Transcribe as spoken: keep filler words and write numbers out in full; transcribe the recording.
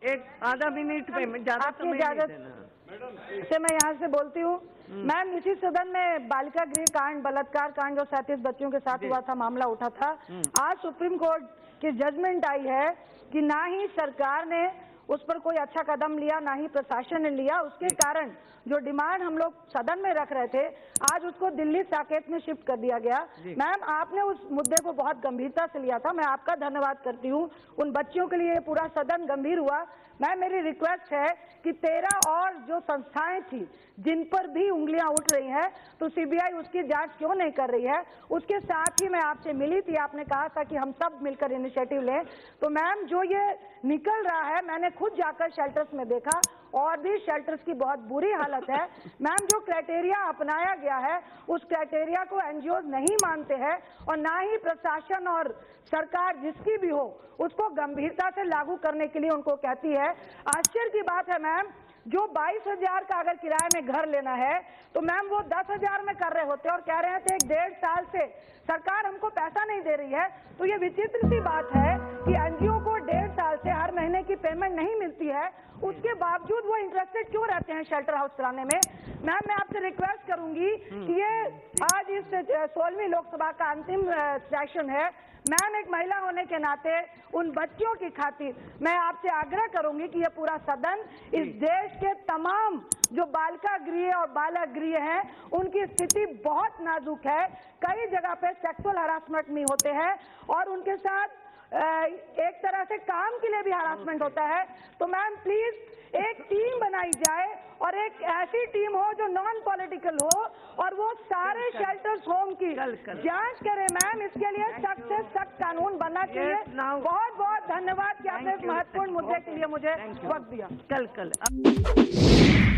एक आधा मिनट में ज्यादा आपकी इजाजत से मैं यहाँ से बोलती हूँ। मैम, इसी सदन में बालिका गृह कांड, बलात्कार कांड जो सैंतीस बच्चियों के साथ हुआ था, मामला उठा था। आज सुप्रीम कोर्ट की जजमेंट आई है कि ना ही सरकार ने उस पर कोई अच्छा कदम लिया, ना ही प्रशासन ने लिया। उसके कारण जो डिमांड हम लोग सदन में रख रहे थे, आज उसको दिल्ली साकेत में शिफ्ट कर दिया गया। मैम, आपने उस मुद्दे को बहुत गंभीरता से लिया था, मैं आपका धन्यवाद करती हूँ। उन बच्चियों के लिए पूरा सदन गंभीर हुआ। मैम, मेरी रिक्वेस्ट है कि तेरह और जो संस्थाएं थी जिन पर भी उंगलियां उठ रही हैं, तो सीबीआई उसकी जांच क्यों नहीं कर रही है। उसके साथ ही मैं आपसे मिली थी, आपने कहा था कि हम सब मिलकर इनिशिएटिव लें। तो मैम, जो ये निकल रहा है, मैंने खुद जाकर शेल्टर्स में देखा और भी शेल्टर्स की बहुत बुरी हालत है। मैम, जो क्राइटेरिया अपनाया गया है उस क्राइटेरिया को एनजीओ नहीं मानते हैं और ना ही प्रशासन और सरकार जिसकी भी हो उसको गंभीरता से लागू करने के लिए उनको कहती है। आश्चर्य की बात है मैम, जो बाईस हजार का अगर किराए में घर लेना है तो मैम वो दस हजार में कर रहे होते और कह रहे थे एक डेढ़ साल से सरकार हमको पैसा नहीं दे रही है। तो ये विचित्र सी बात है कि एनजीओ को डेढ़ साल से हर महीने की पेमेंट नहीं मिलती है, उसके बावजूद वो इंटरेस्टेड क्यों रहते हैं शेल्टर हाउस चलाने में। मैम, मैं आपसे रिक्वेस्ट करूंगी कि ये आज इस सोलहवीं लोकसभा का अंतिम सेशन है। मैम, एक महिला होने के नाते उन बच्चियों की खातिर मैं आपसे आग्रह करूंगी कि ये पूरा सदन इस देश के तमाम जो बालिका गृह और बालक गृह हैं उनकी स्थिति बहुत नाजुक है। कई जगह पे सेक्सुअल हरासमेंट भी होते हैं और उनके साथ एक तरह से काम के लिए भी हरासमेंट होता है। तो मैम, प्लीज एक टीम बनाई जाए और एक ऐसी टीम हो जो नॉन पॉलिटिकल हो और वो सारे शेल्टर्स होम की जांच करे। मैम, इसके लिए सख्त से सख्त कानून बनना चाहिए। बहुत बहुत धन्यवाद कि आपने इस महत्वपूर्ण मुद्दे के लिए मुझे वक्त दिया। कल कल